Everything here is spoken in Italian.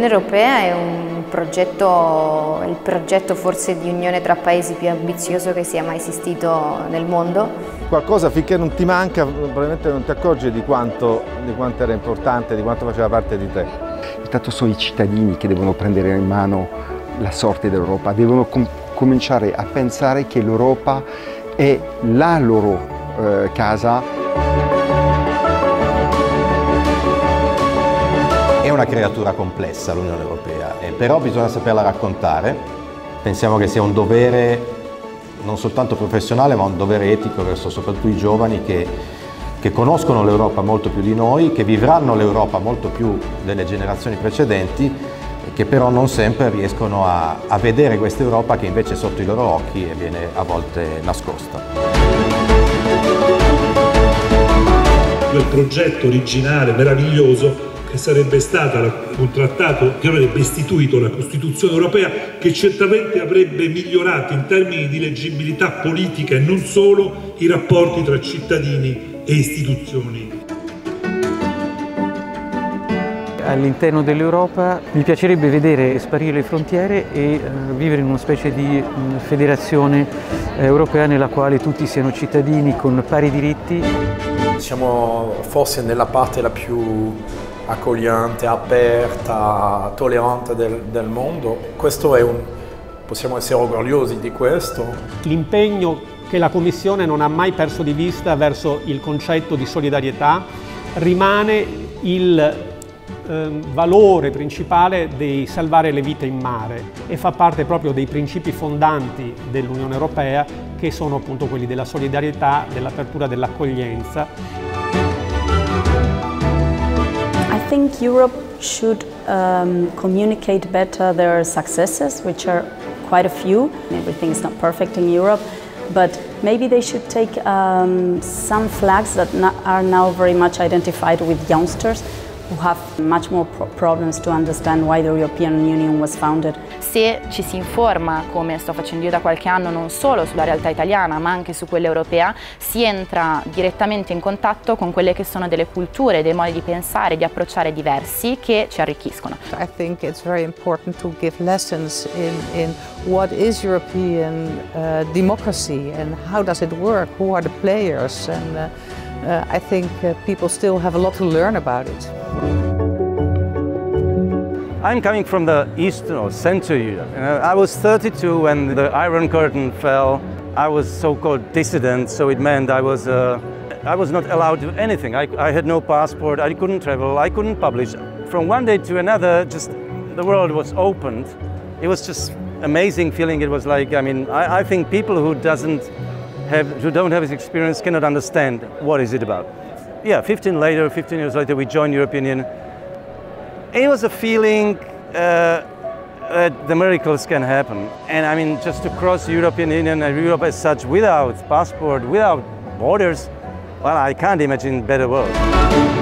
L'Unione Europea è il progetto forse di unione tra paesi più ambizioso che sia mai esistito nel mondo. Qualcosa finché non ti manca, probabilmente non ti accorgi di quanto era importante, di quanto faceva parte di te. Intanto sono i cittadini che devono prendere in mano la sorte dell'Europa, devono cominciare a pensare che l'Europa è la loro casa. È una creatura complessa l'Unione Europea, però bisogna saperla raccontare. Pensiamo che sia un dovere non soltanto professionale, ma un dovere etico verso soprattutto i giovani che conoscono l'Europa molto più di noi, che vivranno l'Europa molto più delle generazioni precedenti, che però non sempre riescono a vedere questa Europa che invece è sotto i loro occhi e viene a volte nascosta. Quel progetto originale, meraviglioso, che sarebbe stato un trattato che avrebbe istituito la Costituzione europea, che certamente avrebbe migliorato in termini di leggibilità politica e non solo i rapporti tra cittadini e istituzioni. All'interno dell'Europa mi piacerebbe vedere sparire le frontiere e vivere in una specie di federazione europea nella quale tutti siano cittadini con pari diritti. Siamo forse nella parte la più accogliente, aperta, tollerante del mondo. Possiamo essere orgogliosi di questo. L'impegno che la Commissione non ha mai perso di vista verso il concetto di solidarietà rimane il valore principale di salvare le vite in mare e fa parte proprio dei principi fondanti dell'Unione Europea, che sono appunto quelli della solidarietà, dell'apertura, dell'accoglienza. I think Europe should communicate better their successes, which are quite a few. Everything is not perfect in Europe, but maybe they should take some flags that are now very much identified with youngsters, who have much more problems to understand why the European Union was founded. Se ci si informa, come sto facendo io da qualche anno, non solo sulla realtà italiana ma anche su quella europea, si entra direttamente in contatto con quelle che sono delle culture, dei modi di pensare, di approcciare diversi che ci arricchiscono. I think it's very important to give lessons in what is European democracy and how does it work, who are the players, and I think people still have a lot to learn about it. I'm coming from the Eastern or Central Europe. I was 32 when the Iron Curtain fell. I was so-called dissident, so it meant I was not allowed to do anything. I had no passport, I couldn't travel, I couldn't publish. From one day to another, just the world was opened. It was just amazing feeling. It was like, I think people who don't have this experience cannot understand what is it about. Yeah, 15 years later, we joined the European Union. It was a feeling that the miracles can happen. And just to cross the European Union and Europe as such, without passport, without borders, well, I can't imagine a better world.